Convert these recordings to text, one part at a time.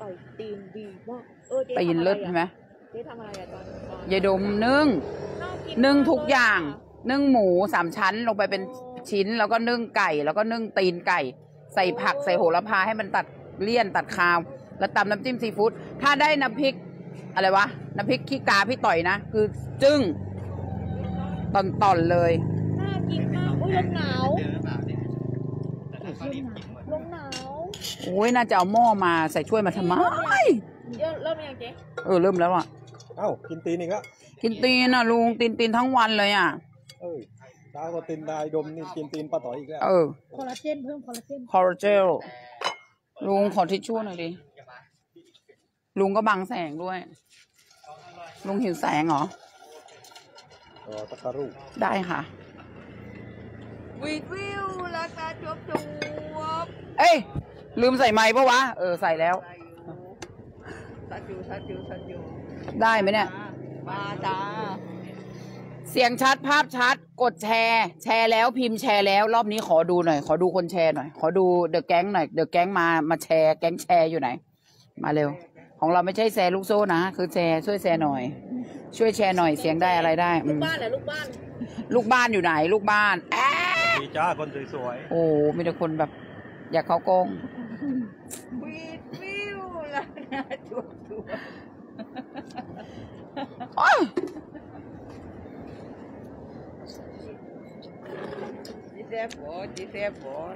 ต่อยตีนดีมากตีนเลิศใช่ไหมเจ๊ทำอะไรอะตอนยายดมนึ่งทุกอย่างนึ่งหมู3 ชั้นลงไปเป็นชิ้นแล้วก็นึ่งไก่แล้วก็นึ่งตีนไก่ใส่ผักใส่โหระพาให้มันตัดเลี่ยนตัดคาวแล้วตำน้ำจิ้มซีฟู้ดถ้าได้น้ำพริกอะไรวะน้ำพริกขี้กาพี่ต่อยนะคือจึ้งตอนเลยน่ากินมากลมหนาวลมหนาวโอ้ยน่าจะเอาหม้อมาใส่ช่วยมาทำไมเริ่มยังเจ๊เริ่มแล้วอ่ะกินตีนอีกแล้วกินตีนอ่ะลุงตีนทั้งวันเลยอ่ะดาวก็ตีนได้ดมนี่กินตีนป้าต่อยอีกแล้วคอลลาเจนเพิ่มคอลลาเจนลุงขอทิชชู่หน่อยดิลุงก็บังแสงด้วยลุงหิวแสงเหรอตะการูได้ค่ะวิวราคาจวบลืมใส่ไมค์ปะวะใส่แล้วชัดอยู่ได้ไหมเนี่ยมาจ้าเสียงชัดภาพชัดกดแชร์แล้วพิมพ์แชร์แล้วรอบนี้ขอดูหน่อยขอดูคนแชร์หน่อยขอดูเดอะแก๊งหน่อยเดอะแก๊งมาแชร์แก๊งแชร์อยู่ไหนมาเร็วของเราไม่ใช่แชร์ลูกโซ่นะคือแชร์ช่วยแชร์หน่อยช่วยแชร์หน่อยเสียงได้อะไรได้ลูกบ้านเหรอลูกบ้านอยู่ไหนลูกบ้านดีจ้าคนสวยโอ้มีแต่คนแบบอยากเข้ากล้องวิวราคาจวบจีเซฟ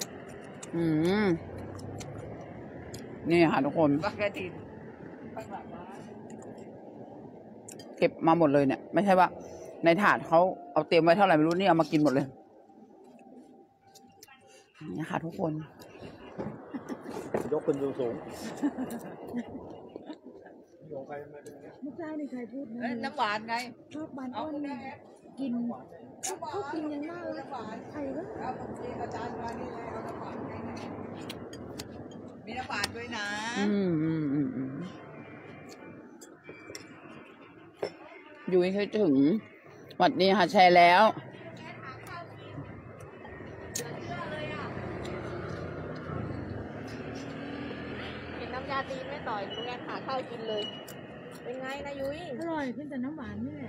นี่ค่ะทุกคนเก็บมาหมดเลยเนี่ยไม่ใช่ว่าในถาดเขาเอาเตรียมไว้เท่าไหร่ไม่รู้นี่เอามากินหมดเลยนี่ค่ะทุกคนยกเป็นสูงไม่ใช่ในใครพูดนะน้ำหวานไงชอบหวานอ้นกินเขากินยังมากเลยใครวะอาจารย์มานี่เลยเอาน้ำหวานมีน้ำหวานด้วยนะอยู่ให้ถึงวันนี้ค่ะแชร์แล้วเห็นน้ำยาตีไม่ต่อยลุงแอนหาข้าวกินเลยเป็นไงนะยุ้ยอร่อยขึ้นแต่น้ำหวานนี่แหละ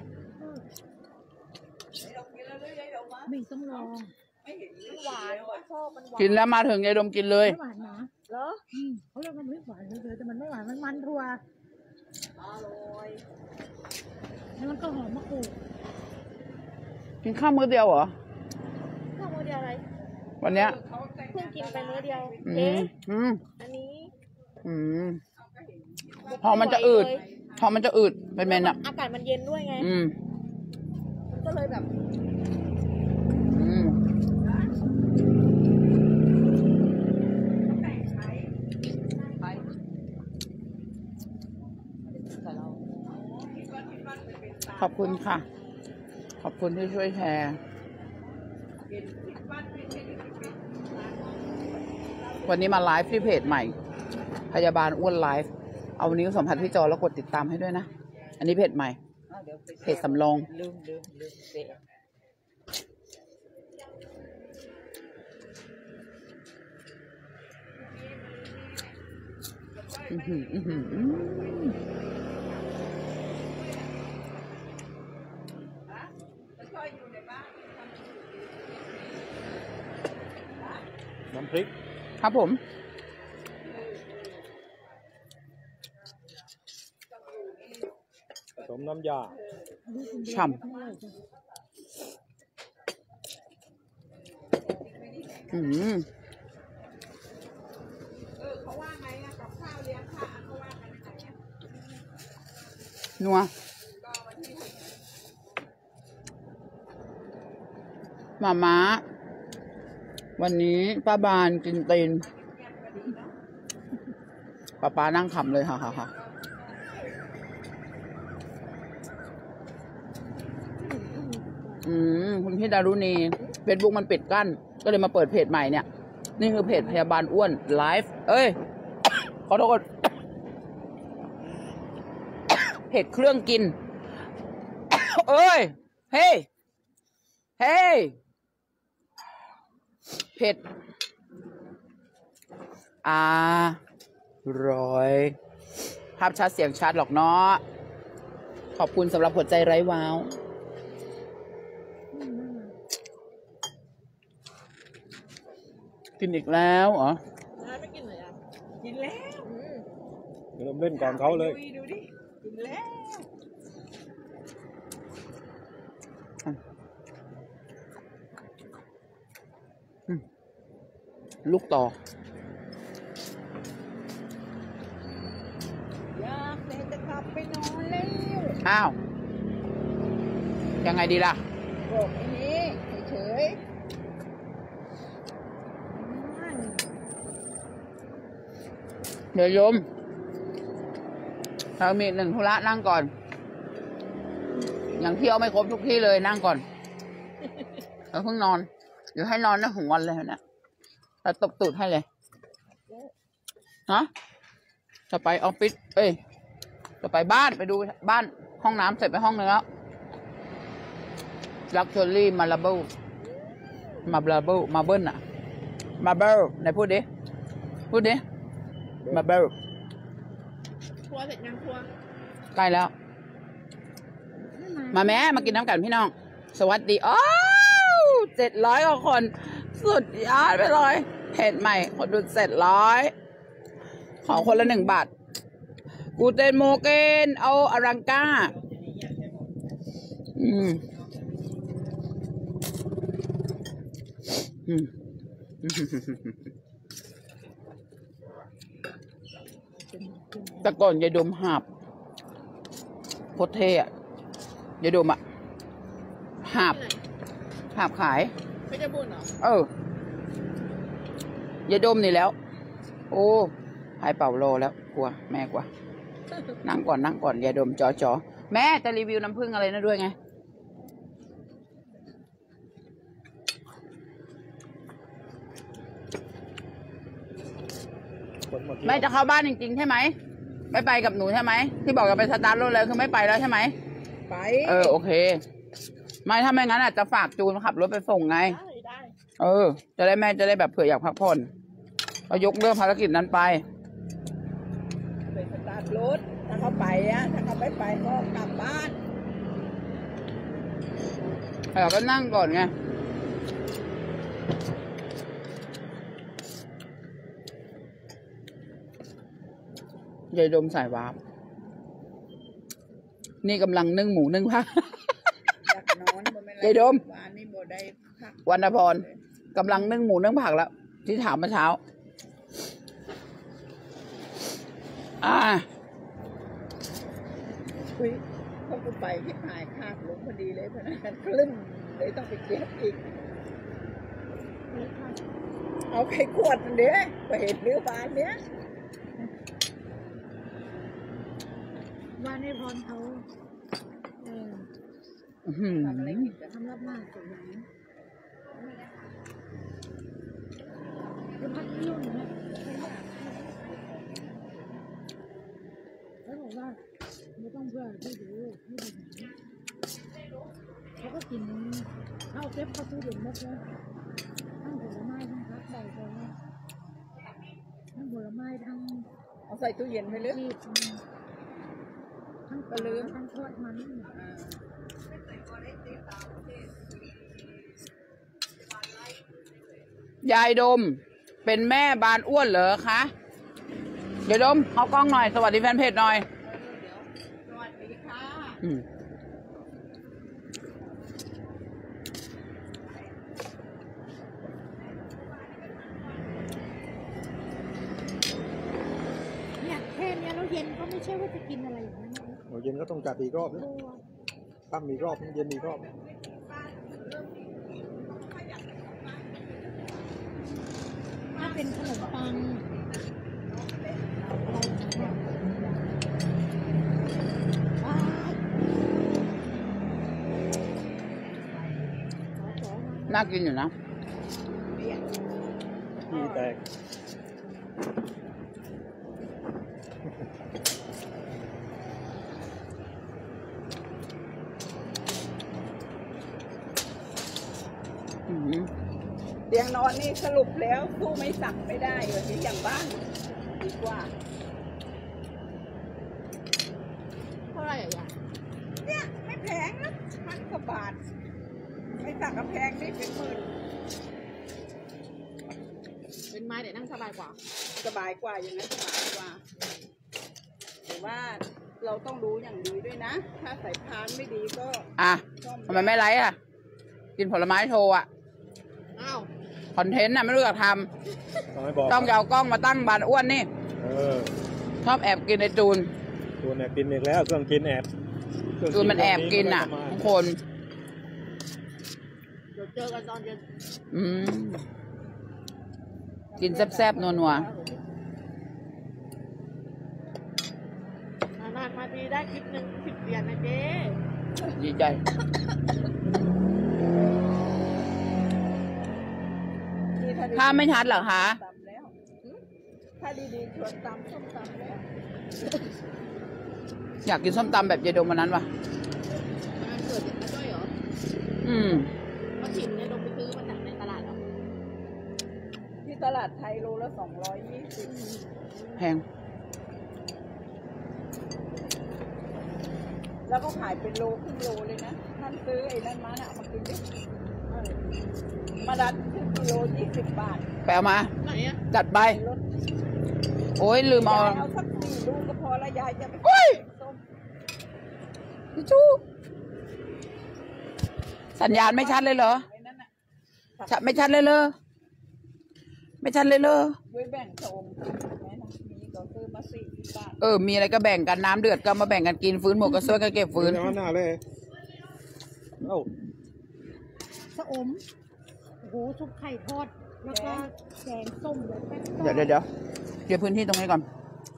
ไม่ต้องลองหวานชอบมันหวานกินแล้วมาถึงยายดมกินเลยหวานนะเหรอเขาเรียกมันไม่หวานเลยแต่มันไม่หวานมันถั่วอร่อยแล้วมันก็หอมมะกรูดกินข้าวมื้อเดียวเหรอข้าวมื้อเดียวอะไรวันเนี้ยเพิ่งกินไปมื้อเดียวอันนี้พอมันจะอืดเป็นเมนอะอากาศมันเย็นด้วยไงมันก็เลยแบบขอบคุณค่ะขอบคุณที่ช่วยแชร์วันนี้มาไลฟ์ที่เพจใหม่พยาบาลอ้วนไลฟ์เอานิ้วสัมผัสที่จอแล้วกดติดตามให้ด้วยนะอันนี้เพจใหม่เพจสำรองน้ำพริกครับผมผสมน้ำยาฉ่ำเขาว่าไงอะกับข้าวเลี้ยงค่ะเขาว่ากันยังไงนัวม้าวันนี้ป้าบานกินตีนป้านั่งขำเลยค่ะคุณพี่ดารุณีเฟซบุ๊กมันปิดกั้นก็เลยมาเปิดเพจใหม่เนี่ยนี่คือเพจพยาบาลอ้วนไลฟ์ขอโทษเพจเครื่องกินเฮ้ยเผ็ดร่อยภาพชัดเสียงชัดหรอกเนาะขอบคุณสำหรับหัวใจไร้ว้าวกินอีกแล้วเหรอไม่กินเลยอ่ะกินแล้วเริ่มเล่นก่อนเขาเลยดูดิกินแล้วลูกต่ออยากจะกลับไปนอนแล้วอ้าวยังไงดีล่ะบอกอันนี้เฉยเดี๋ยวโยมเรามีหนึ่งธุระนั่งก่อนอย่างเที่ยวไม่ครบทุกที่เลยนั่งก่อนเราเพิ่งนอนเดี๋ยวให้นอนนะหัววันเลยนะเราตบตูดให้เลยฮะจะไปออฟฟิศจะไปบ้านไปดูบ้านห้องน้ำเสร็จไปห้องนึงแล้วลักชัวรี่มาเบิลมาเบิลอะมาเบิลไหนพูดดิมาเบิลครัวเสร็จยังครัวใกล้แล้วมาแม่มากินน้ำกันพี่น้องสวัสดีอ้าว700 กว่าคนสุดยอดไปเลยเพจใหม่คนดู700ขอคนละ1 บาทกูเตนโมเกนเอาอรังก้าแต่ก่อนยายดมหาบโคตรเท่อะยายดมอะหาบขายไม่จะบุญเหรอยายดมนี่แล้ว โอ้หายเป่าโลแล้วกลัวแม่กลัวนั่งก่อนยายดมจ๋อแม่จะรีวิวน้ำผึ้งอะไรนะด้วยไงไม่จะเข้าบ้านจริงๆใช่ไหมไม่ไปกับหนูใช่ไหมที่บอกจะไปสตาร์ทรถเลยคือไม่ไปแล้วใช่ไหมไปโอเคไม่ถ้าไม่งั้นอาจจะฝากจูนขับรถไปส่งไงได้จะได้แม่จะได้แบบเผื่ออยากพักผ่อนเรายกเรื่องภารกิจนั้นไปสตาร์ทรถถ้าเขาไปถ้าเขาไม่ไปก็กลับบ้านเราก็นั่งก่อนไงยายดมสายวาบนี่กำลังนึ่งหมูนึ่งผักยายดมวรรณพรกำลังนึ่งหมูนึ่งผักแล้วที่ถามเมื่อเช้าพอกูไปที่หายคาดลงพอดีเลยพนักงานคลื่นเลยต้องไปเก็บอีกเอาไข่ขวดเนี้ยไปเห็นเรือบ้านเนี้ยบ้านในพรเขาทำอะไรกินจะทำรับมากสุดอย่างนี้คือพักที่นู่นนะแล้วบอกว่าไม่ต้องเบื่อที่ดูไม่ดูเขาก็กินข้าวเก็บข้าวตู้เย็นหมดเลยทั้งผลไม้ทั้งผักใส่ไปทั้งผลไม้ทั้งเอาใส่ตู้เย็นไปเลยทั้งปลาลืมทั้งทอดมันยายดมเป็นแม่บานอ้วนเหรอคะยายดมเอากล้องหน่อยสวัสดีแฟนเพจหน่อยสวัสดีค่ะเนี่ยแค่นี้เราเย็นก็ไม่ใช่ว่าจะกินอะไรอย่างนั้นเย็นก็ต้องจัดอีกรอบนะตั้งมีรอบเย็นมีรอบถ้าเป็นขนมปังน่ากินอยู่นะพี่แตกเตียงนอนนี่สรุปแล้วสู้ไม่สั่งไม่ได้อยู่ที่อย่างบ้านดีกว่าอะยายเนี่ยไม่แพงนะ1,000 กว่าบาทไม่สั่งกระแพงนี่เป็นหมื่นเป็นไม้แต่นั่งสบายกว่าสบายกว่าอย่างนั้นสบายกว่าแต่ว่าเราต้องรู้อย่างดีด้วยนะ ถ้าสายพานไม่ดีก็อ่ะซ่อมทำไมไม่ไลฟ์อ่ะ กินผลไม้โชว์อ่ะอ้าวคอนเทนต์น่ะไม่รู้อยากทต้องให้บอกำต้องเอากล้องมาตั้งบานอ้วนนี่เออชอบแอบกินไอจูนตัวเนี่ยกินอีกแล้วเครื่องกินแอบเครื่องจูนมันแอบกินอ่ะไม่ทุกได้คนเดี๋ยวเจอกันตอนเย็นอืม กินแซ่บๆนัวนานๆมาทีได้คลิปหนึ่ง10 เหรียญนะเจ๊ๆดีใจนี่ดีถ้าไม่ชัดเหรอคะตำแล้วถ้าดีๆชวนตำส้มตำแล้วอยากกินส้มตำแบบยายดมวันนั้นว่ะงานเกิดอย่างนั้นด้วยเหรออืมก็ถิ่นเนี่ยลงไปซื้อมาจากในตลาดเหรอที่ตลาดไทยโลละ220 แพงแล้วก็ขายเป็นโลครึ่งโลเลยนะท่านซื้อไอ้นั่นมาน่ะเอามากินดิมาดันครึ่งกิโล20 บาทไปเอามาไหนอะจัดไปในรถโอ้ยลืมเอายายเอาสัก4 ลูกก็พอละยายจะไปโอ้ยส้มทิชชู่สัญญาณไม่ชัดเลยเหรอไอ้นั่นน่ะไม่ชัดเลยเหรอ ไม่ชัดเลยเหรอด้วยแบ่งส้มแม่นะมีก็ซื้อมา40 บาทเออ มีอะไรก็แบ่งกันน้ำเดือดก็มาแบ่งกันกินฟื้นหมดก็ช่วยกันเก็บฟื้นเดี๋ยวหน้าเลยเอ้าสะอม โอ้โหซุปไข่ทอด แล้วก็แกงส้มแล้วแป้งทอเดี๋ยวเดี๋ยวเดี๋ยวพื้นที่ตรงนี้ก่อน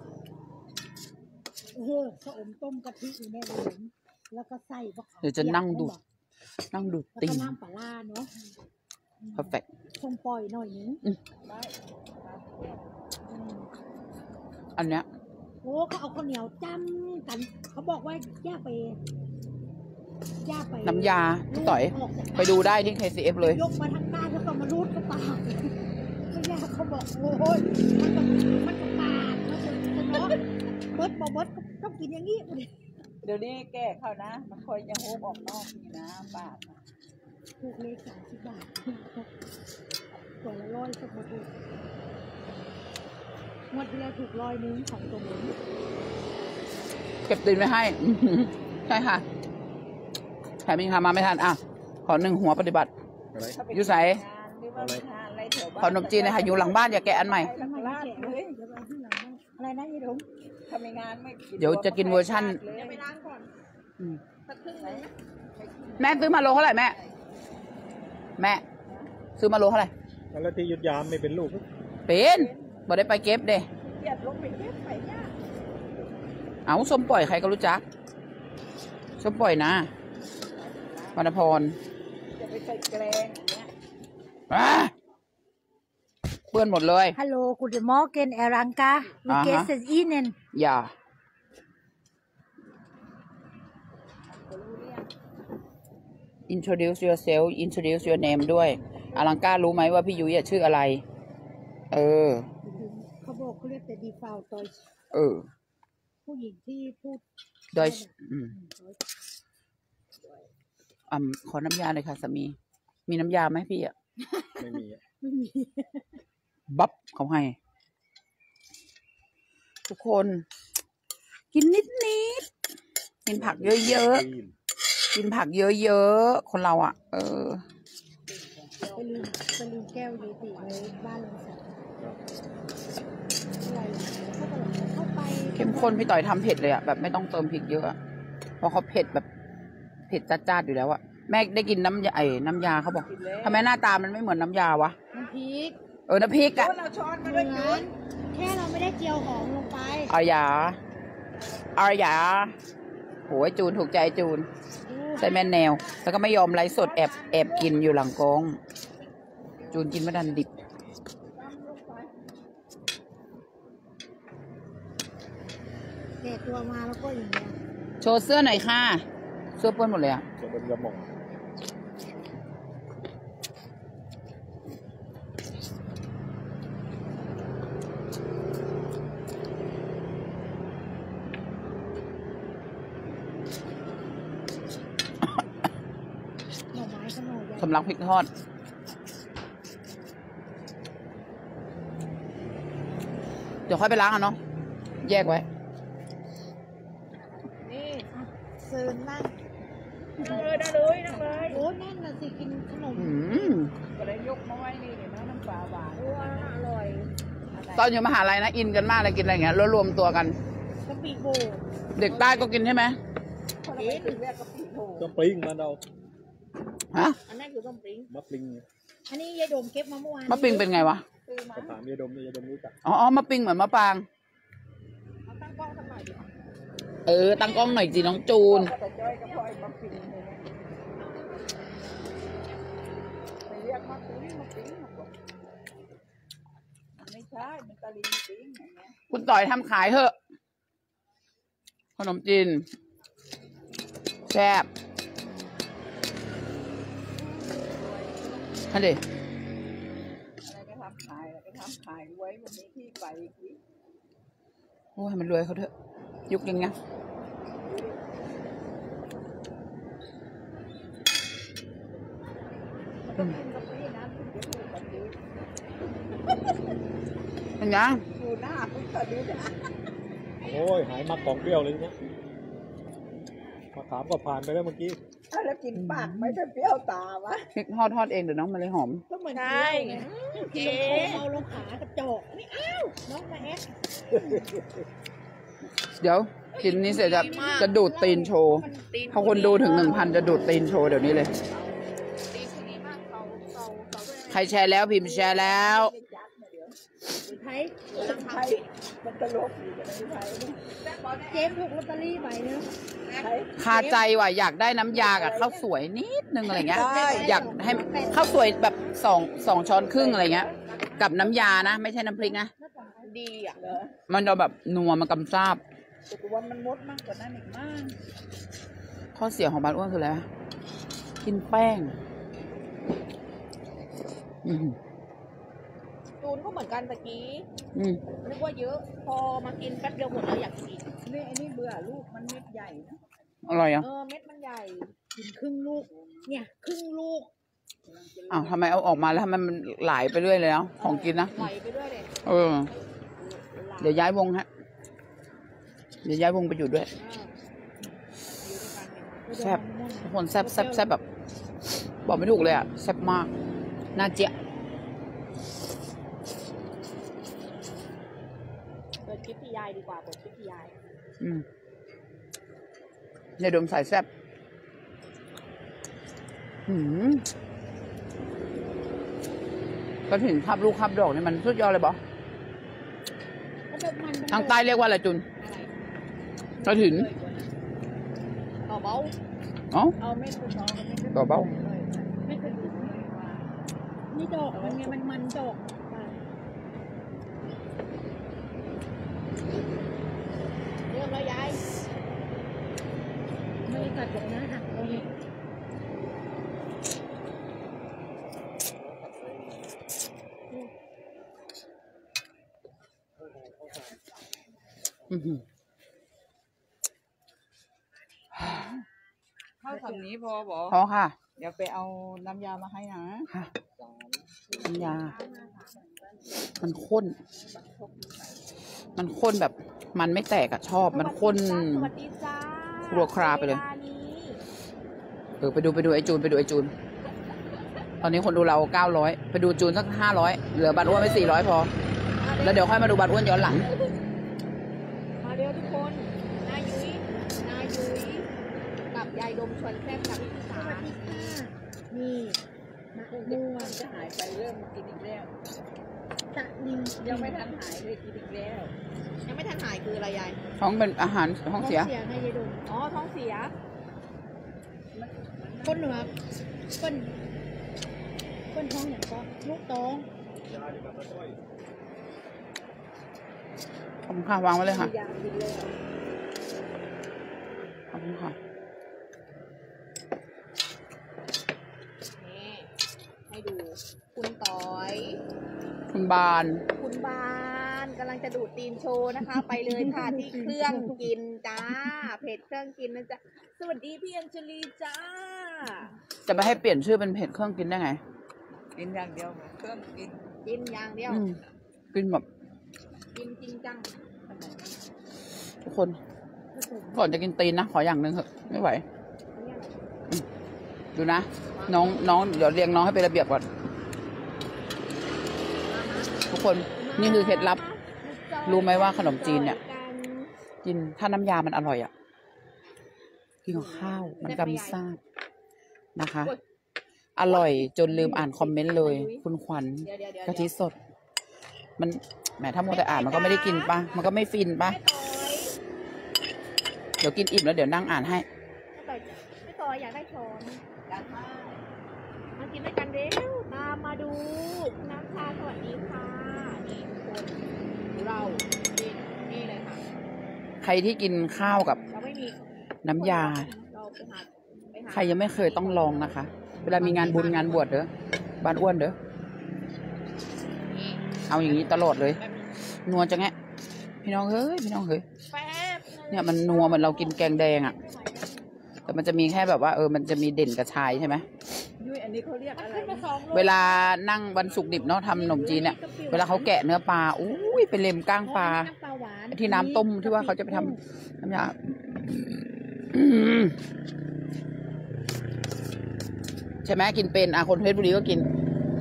โอ้โหสะอมต้มกะทิอยู่ในหลุมแล้วก็ใส่บะขามเดี๋ยวจะนั่งดู นั่งดูแล้วตีก็นน้ำปลาร้าเนาะ perfect คงปล่อยหน่อยนึงได้อืมอันเนี้ยโอ้เขาเอาข้าวเหนียวจ้ำกัน เขาบอกว่าย่าไปน้ำยาพี่ต่อยรูดกจากไปดูได้ที่ KCF เลยยกมาทั้งก้านแล้วก็มารูดกระปากก็ย่าเขาบอกโอ้ยมันกระปากแล้วจะเนาะเบิร์ดบอกเบิร์ดก็ต้องกินอย่างนี้เดี๋ยวนี้แก้เขานะ มันคอยยังโฮมออกนอกนี่นะบาทนะถูกเลข30 บาทตัวละ100สักหมดเลยงวดที่แล้วถูก100ของตัวนี้เก็บตีนไว้ให้ ใช่ค่ะแถมมีค่ะมาไม่ทันอ่ะ ขอ1 หัวปฏิบัติอะไรถ้าไปอยู่ไสงานหรือว่าไปทานอะไรแถวบ้านขอนมจีนเลยค่ะ อยู่หลังบ้านอย่าแกะอันใหม่ไปหลังร้านเลยเดี๋ยวเอาที่หลังบ้านอะไรนะยายดมทำงานไม่กินเดี๋ยวจะกินเวอร์ชันเลยเดี๋ยวไปล้างก่อนอืมสักครึ่งนึงแม่ซื้อมาโลเท่าไหร่แม่ แม่ ซื้อมาโลเท่าไหร่แล้วที่ยุดยามไม่เป็นลูกเป็นบ่ได้ไปเก็บเด้เหยียดลงไปเก็บไปยากเอาส้มปล่อยใครก็รู้จักส้มปล่อยนะวรรณพรจะไปใส่แกลงอย่างเงี้ยอ่ะเปื้อนหมดเลย Hallo, guten Morgen, Eranka. Wie Aha. geht es Ihnen? อย่า introduce yourself introduce your name ด้วยอลังการรู้ไหมว่าพี่ยุ้ยอะชื่ออะไร เออเขาบอกเขาเรียกแต่ดีฟาวตอยเออผู้หญิงที่พูด Deutsch ขอน้ำยาเลยค่ะสามี มีน้ำยาไหมพี่อ่ะไม่มีอะไม่มีบับเขาให้ ทุกคน กินนิดกินผักเยอะๆ กินผักเยอะๆ คนเราอ่ะ เออไปลืมแก้วเยติไว้บ้านลุงศักดิ์อะไรเขาก็เลยเข้าไปเข้มข้นพี่ต่อยทำเผ็ดเลยอ่ะ แบบไม่ต้องเติมพริกเยอะอะเพราะเขาเผ็ดแบบเผ็ดจ้าๆอยู่แล้วอ่ะ แม่ได้กินน้ำยาเขาบอกทำไมหน้าตามันไม่เหมือนน้ำยาวะน้ำพริกน้ำพริกโอ้อ่ะเราช้อนเหมามืด้อวยจุ๊นแค่เราไม่ได้เจียวหอมลงไปอารยาโหยจูนถูกใจจูน ใส่แม่นแนว แล้วก็ไม่ยอมไลฟ์สดแอบกินอยู่หลังกล้อง จูนกินไม่ดันดิบแกะตัวมาแล้วก็อย่างเงี้ยโชว์เสื้อหน่อยค่ะ เสื้อเปื้อนหมดเลยอ่ะจะเป็นกระหม่อมำลักพริกทอดเดี๋ยวค่อยไปล้างอ่ะเนาะแยกไว้นี่เซิร์นนั่งนั่งเลยนั่งเลยนั่งเลยโอ้นั่นน่ะสิกินขนมก็เลยยกมาไว้นี่เดี๋ยวน้ำปลาหวานว้าอร่อยตอนอยู่มหาลัยนะอินกันมากเลยกินอะไรอย่างเงี้ยแล้วรวมตัวกันกะปิโบเด็กใต้ก็กินใช่ไหมกินเรียกกะปิโถก็ปริ้งมันเอาฮะอันนั้นคือต้มปริงมะปริงอันนี้ยายโดมเก็บมาเมื่อวานมะปิงเป็นไงวะก็ถามยายดมยายดมรู้จักอ๋อมะปิงเหมือนมะปรางเอาตั้งกล้องสักหน่อยดิตั้งกล้องหน่อยจีน้องจูนแต่จ้อยก็พลอยมาปิงเลยนะไปเรียกมาปิงมาปิงไม่ใช่มันตะลิงปิงอย่างเงี้ยคุณต่อยทำขายเถอะขนมจีนแซ่บนั่นดิอะไรก็ทำขายอะไรก็ทำขายไว้วันนี้ที่ไปที่โอ้ยมันรวยเขาเถอะ ยุคยังไงเป็นยังอยู่หน้าคุณตะลิงโอ้ยหายมากของเปรี้ยวเลยเนี่ยมาถามก็ผ่านไปแล้วเมื่อกี้แล้วกินปากไม่ได้เปรี้ยวตาวะพริกทอดเองเดี๋ยวน้องมันเลยหอมก็เหมือนใช่เกี๊ยวไงกินลงคอเอาลงขากระจอกนี่อ้าวน้องมาแอดเดี๋ยวกินนี้เสร็จจะดูดตีนโชว์พอคนดูถึง 1,000 จะดูดตีนโชว์เดี๋ยวนี้เลยตีคนนี้มากเขาด้วยใครแชร์แล้วพิมพ์แชร์แล้วไทยไทยมันตลกอยู่ในไทยเจมส์ถูกลอตเตอรี่ใบนึงคาใจว่ะอยากได้น้ำยากับข้าวสวยนิดนึงอะไรเงี้ย อยากให้ข้าวสวยแบบสองช้อนครึ่งอะไรเงี้ย กับน้ำยานะ ไม่ใช่น้ำพริกนะดีอ่ะมันจะแบบนัวมันกำซาบแต่ว่ามันมดมากกว่านั้นอีกมากข้อเสียของบ้านอ้วนคืออะไรวะกินแป้งจูนก็เหมือนกันตะกี้อืมนึกว่าเยอะ พอมากินแป๊บเดียวหมดแล้วอยากกินนี่ไอ้นี่เบื่อลูกมันเม็ดใหญ่นะอร่อยอ่ะเม็ดมันใหญ่กินครึ่งลูก เนี่ยครึ่งลูกอ้าวทำไมเอาออกมาแล้วทำไมมันไหลไปเรื่อยเลยแล้วของกินนะไหลไปด้วยเลยเดี๋ยวย้ายวงฮะ เดี๋ยวย้ายวงไปอยู่ด้วย แซ่บทุกคนแซ่บแซ่บแซ่บแบบ บอกไม่ถูกเลยอ่ะ แซ่บมาก น่าเจี๊ยะเปิดคลิปพี่ยายดีกว่าเปิดคลิปพี่ยายในดมสายแซ่บก็ถึงภาพลูกภาพดอกนี่มันสุดยอดเลยบอทางใต้เรียกว่าอะไรจุนก็ถึงต่อเบาอ๋อเอาเม็ดไปทองกับเม็ดต่อเบ้าไม่เคยกินนี่ดอกมันไงมันดอกเริ่มแล้วยายไม่ได้กัดแบบนั้นหักเอาเนี่ยเข้าคำนี้พอบอกพอค่ะเดี๋ยวไปเอาน้ำยามาให้นะค่ะน้ำยา มันข้น มันข้นแบบ มันไม่แตกอะชอบ มันข้นสวัสดีจ้าครัวคราไปเลย ไปดูไอจูนไปดูไอจูน ตอนนี้คนดูเรา900ไปดูจูนสัก500เหลือบัตรอ้วนไป400พอ แล้วเดี๋ยวค่อยมาดูบัตรอ้วนย้อนหลังมาเร็วทุกคนนายุ้ยกับยายดมชวนแซ่บกับพี่สานี่มะม่วงจะหายไปเริ่มกินอีกแล้วตะลิงยังไม่ทันหายเลยกินอีกแล้วยังไม่ทันหายคืออะไรยายท้องเป็นอาหารท้องเสียไงยายดมอ๋อท้องเสียคนเหนือเปิ้นท้องอย่างก็ลูกท้องขอบคุณค่ะวางไว้เลยค่ะยากินแล้วขอบคุณค่ะนี่ให้ดูคุณต้อยคุณบานคุณบานกำลังจะดูดตีนโชว์นะคะ ไปเลยค่ะที่เครื่องกินจ้าเพจเครื่องกินนะจ๊ะสวัสดีพี่อัญชลีจ้าจะไปให้เปลี่ยนชื่อเป็นเพจเครื่องกินได้ไงกินอย่างเดียวเครื่องกินกินอย่างเดียวกินแบบกินจริงจังทุกคน ก่อนจะกินตีนนะ ขออย่างหนึ่งเถอะไม่ไหวดูนะ น้องเดี๋ยวเรียงน้องให้เป็นระเบียบก่อน ทุกคนนี่คือเคล็ดลับ รู้ไหมว่าขนมจีนเนี่ย กินถ้าน้ำยามันอร่อยอ่ะกินกับข้าวมันกำมิซ่านะคะ อร่อยจนลืมอ่านคอมเมนต์เลย คุณขวัญกะทิสด มันแหมถ้ามัวแต่อ่านมันก็ไม่ได้กินปะมันก็ไม่ฟินปะเดี๋ยวกินอิ่มแล้วเดี๋ยวนั่งอ่านให้ไม่ต่อยอยากได้ช้อนมากินด้วยกันเร็วตามมาดูน้ำชาสวัสดีค่ะนี่คนเรานี่เลยค่ะใครที่กินข้าวกับเราไม่มีน้ำยาเราไปหาใครยังไม่เคยต้องลองนะคะ เวลามีงานบุญงานบวชเด้อบ้านอ้วนเด้อเอาอย่างนี้ตลอดเลย นัวจังแงะพี่น้องเฮ้ยพี่น้องเฮ้ยแป๊บเนี่ยมันนัวเหมือนเรากินแกงแดงอะ่ะ แต่มันจะมีแค่แบบว่ามันจะมีเด่นกระชายใช่ไหมยุ้ยอันนี้เขาเรียกอะไรเวลานั่งวันศุกร์ดิบเนาะทำขนมจีนเนี่ยเวลาเขาแกะเนื้อปลาอุ้ยไปเล็มก้างปลาน้ำปลาหวานที่น้ำต้มที่ว่าเขาจะไปทำน้ำยาใช่ไหมกินเป็นคนเพชรบุรีก็กิน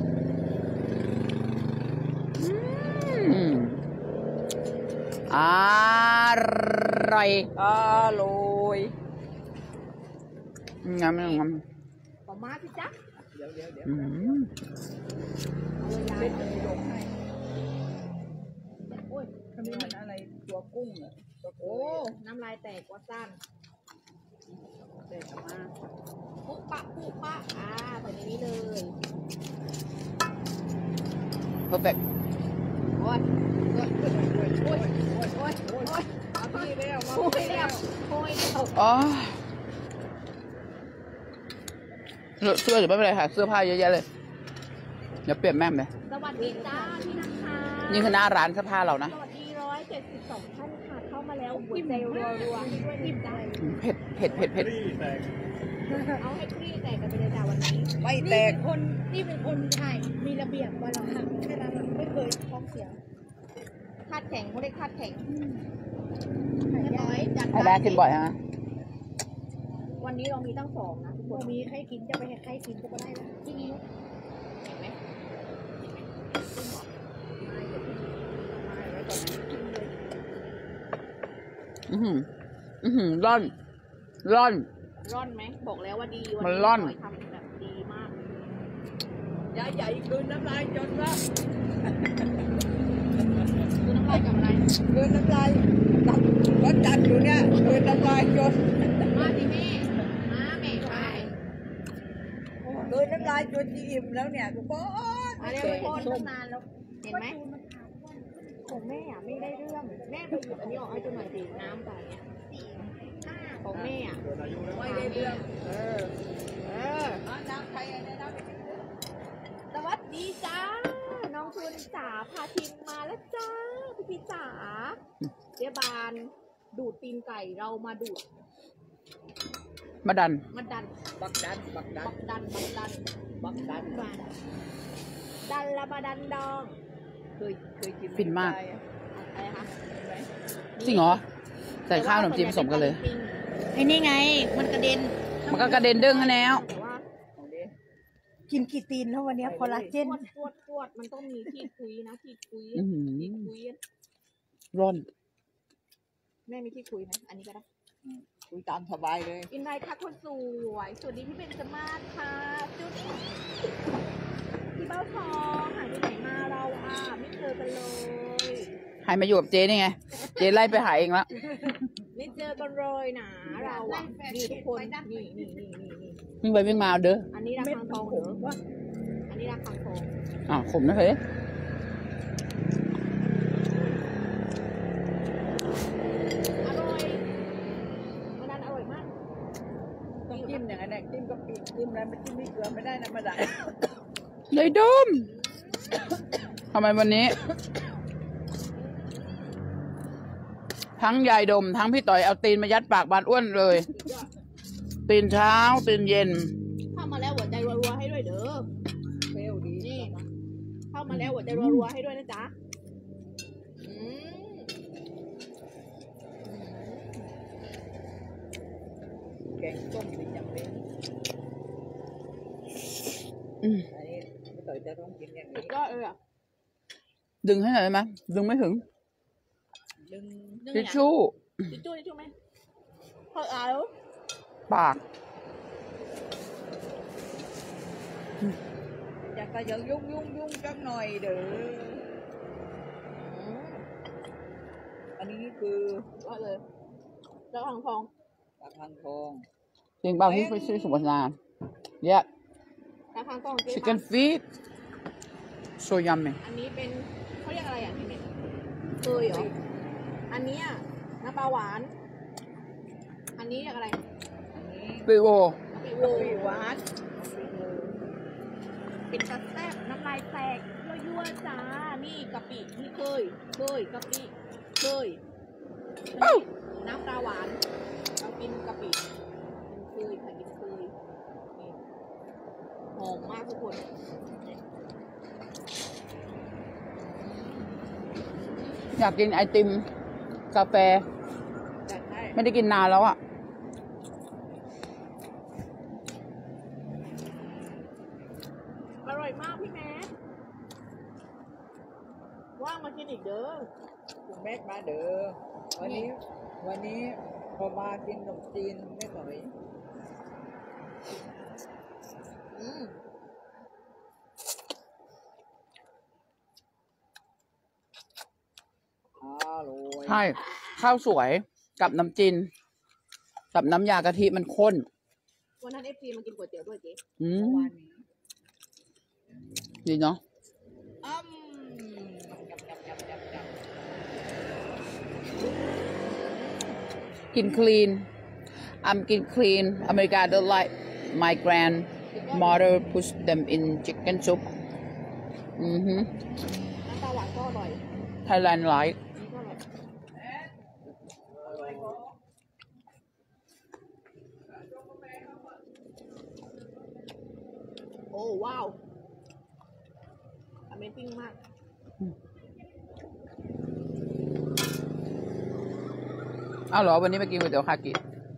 อร่อยอร่อยงามงามต่อมาสิจ๊ะเดี๋ยวเอาเวลาเป็นลงให้โอ้ยอันนี้มันอะไรตัวกุ้งอ่ะตัวโอ้โอ้น้ำลายแตกว่าสั้นเด็ดมาปุ๊บปะใส่ในนี้เลยเพอร์เฟกต์โอ้ยโอ้ยโอ้ยโอ้ยโอ้ยโอ้ยมาพี่เร็วมาโอ้ยพี่เร็เร็ววโอ้ยเร็วอ๋อเสื้อหรือไม่เป็นไรค่ะเสื้อผ้าเยอะแยะเลยเดี๋ยวเปลี่ยนแม่งเลยสวัสดีจ้าพี่นะคะนี่คือหน้าร้านเสื้อผ้าเรานะสวัสดี172ท่านค่ะเข้ามาแล้วหัวใจรัวๆให้ด้วยนิดได้เผ็ดเผ็ดเผ็ดเผ็ดเอาให้คลี่แตกกันไปเลยจ้าวันนี้ไม่แตกนี่เป็นคนไทยมีระเบียบวันละครั้งแค่นั้นไม่เคยท้องเสียคาดแข็งเขาได้คาดแข็งเรียบร้อยจัดไอ้แม่กินบ่อยฮะวันนี้เรามีตั้งสองนะทุกคตัวน มีใครกินจะไปให้ใครกินก็ไม่ได้แล้วที่นี้เห็นไหมร่อนร่อนร่อนไหมบอกแล้วว่าดีมันร่อนหยทำแบบดีมากยายใหญ่คืนน้ำลายจนว่าคือน้ำลายกับอะไรคืนน้ำลายก็จัดอยู่เนี่ยคืนน้ำลายจนมาสิแม่มาแม่ไปคืนน้ำลายจนจะอิ่มแล้วเนี่ยกูบอกมาเรียกไปโทษตั้งนานแล้วเห็นไหมของแม่อะไม่ได้เรื่องแม่ไปหยิบอันนี้ออกให้ตัวหน่อยสิน้ำไปเนี่ยของแม่อะไม่ได้เรื่องเออน้ำใครอะไรน้ำสวัสดีจ้า น้องทุนจ๋าพาทิมมาแล้วจ้าพี่จ๋าเจ๊บานดูดตีนไก่เรามาดูดมาดันมาดันบักดันบักดับันกดันบักดันบักดันบานดันละมาดันดองเคยกินฟินมากอะไรคะจริงเหรอ ใส่ข้าวขนมจีนผสมกันเลยไอ้นี่ไงมันกระเด็นมันก็กระเด็นเด้งกันแล้วแต่ว่ากินกี่ตีนแล้ววันนี้คอลลาเจนตรวจมันต้องมีที่คุยนะที่คุยอื้อหือที่คุยร่อนแม่มีที่คุยไหมอันนี้ก็ได้คุยตามสบายเลยอินไนค่ะคนสวยสวัสดีพี่เบนจมาศค่ะจุ๊บพี่เบ้าทองหายไปไหนมาเราไม่เจอกันเลยให้มาอยู่กับเจ๊นี่ไง เจ๊ไล่ไปหาเองแล้วไม่เจอกันเลยนะเรานี่ทุกคนนี่วิ่งไปวิ่งมาเอาเด้ออันนี้ราคาทองเหรออันนี้ราคาทองขมนะเฮ้ยอร่อยมันนั้นอร่อยมากต้องจิ้มอย่างนั้นแหละจิ้มก็ปิดจิ้มอะไรไม่จิ้มไม่เกลือไม่ได้นะมาได้เลยดมทำไมวันนี้ ทั้งยายดมทั้งพี่ต่อยเอาตีนมายัดปากบานอ้วนเลย ตีนเช้าตีนเย็นจะรัวๆให้ด้วยนะจ๊ะแกงส้มเป็นอย่างนี้อันนี้ไม่ต่อยจะต้องกินอย่างนี้ก็ดึงให้หน่อยได้ไหมดึงไม่ถึงดึงทิชชู่ทิชชู่ไหมพอเอาปากอยากจะยุ่งจังหน่อยเด้ออันนี้คือว่าเลยเจ้าทางทองจริงเปล่าที่ไปซื้อสุวรรณาเยอะเจ้าทางทอง chicken feet so yummy อันนี้เป็นเขาเรียกอะไรอ่ะพี่เมย์เคยเหรออันนี้น้ำปลาหวานอันนี้เรียกอะไรอันนี้ปิโอหวานเป็นกระแทกน้ำลายแตกยั่วๆจ้านี่กะปินี่เคยกะปิเคยน้ำปลาหวานเรากินกะปิกินเคยนี่หอมมากทุกคนอยากกินไอติมกาแฟไม่ได้กินนานแล้วอ่ะอร่อยมากพี่แม่ว่างมากินอีกเด้อคุณแม่มาเด้อวันนี้พอมากินขนมจีนไม่ต่อยใช่ข้าวสวยกับน้ำจีนกับน้ำยากะทิมันข้นวันนั้นFCมากินก๋วยเตี๋ยวด้วยเจ๊ดีเนาะกินคลีนกินคลีนอเมริกา don't like my grandmother push them in chicken soup น้ำปลาหวานก็อร่อย Thailand like โอ้ว้าว Amazing มากอ้าวเหรอวันนี้ไปกินก๋วยเตี๋ยวคากิ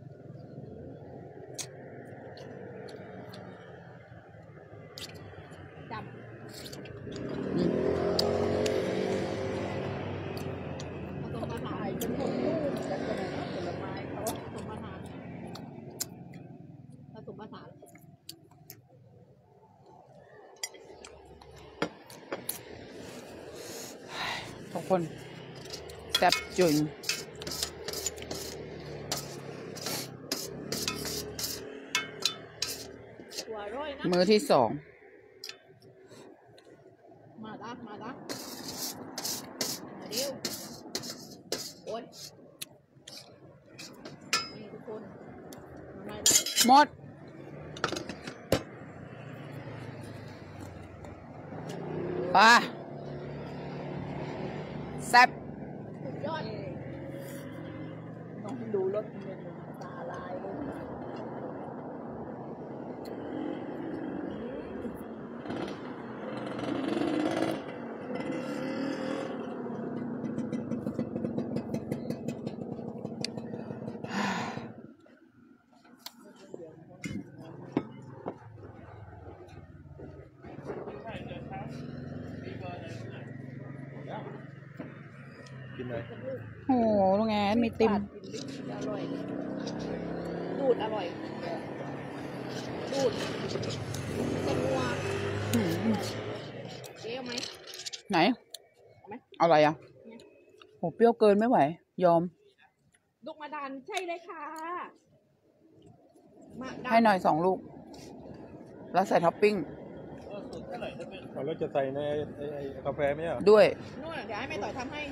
จับผสมอาหารเป็นคนลูกแต่ผลไม้เขาผสมอาหารทุกคนแซ่บจุนมื้อที่2 มาเร็วโอ้ยนี่ทุกคนหมดไปแซ่บสุดยอดต้องดูรถมันตาลายเลยกินไหมโอ้โหลุงแอนมีติมอร่อยดูดอร่อยดูดจะนัวเจ๊เอาไหมไหนเอาอะไรอ่ะโหเปรี้ยวเกินไม่ไหวยอมลูกมาดันใช่เลยค่ะให้หน่อย2 ลูกแล้วใส่ท็อปปิ้งแล้วจะใส่ในกาแฟไหมอ่ะด้วยนู่นเดี๋ยวให้แม่ต่อยทำให้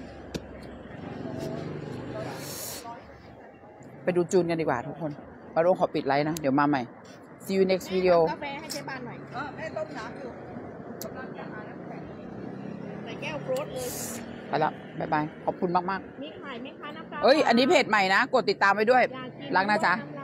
ไปดูจูนกันดีกว่าทุกคนปาโรงขอปิดไลฟ์นะเดี๋ยวมาใหม่ see you next video กาแฟให้เจ๊บานหน่อยแม่ต้มน้ำอยู่กำลังจะหาน้ำแข็งใส่แก้วโฟลตเลยไปละบ๊ายบายขอบคุณมากมีขายไหมคะน้ำปลาเอ้ยอันนี้เพจใหม่นะกดติดตามไว้ด้วยรักนะจ๊ะ